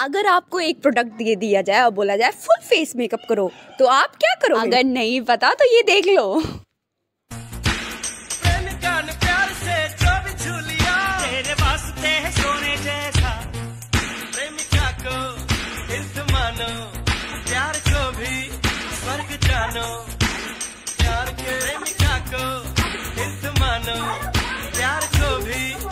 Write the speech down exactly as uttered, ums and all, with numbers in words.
अगर आपको एक प्रोडक्ट दे दिया जाए और बोला जाए फुल फेस मेकअप करो, तो आप क्या करो? अगर नहीं पता तो ये देख लो। प्यार से जो भी झूलिया तेरे वास्ते है सोने जैसा, प्रेमिका को इल्त मानो, प्यार को भी स्वर्ग जानो, प्यार के प्रेमिका को इल्त मानो, प्यार को भी